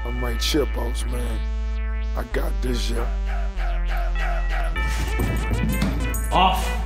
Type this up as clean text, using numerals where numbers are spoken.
I'm right Chipos, man. I got this, yeah. Off.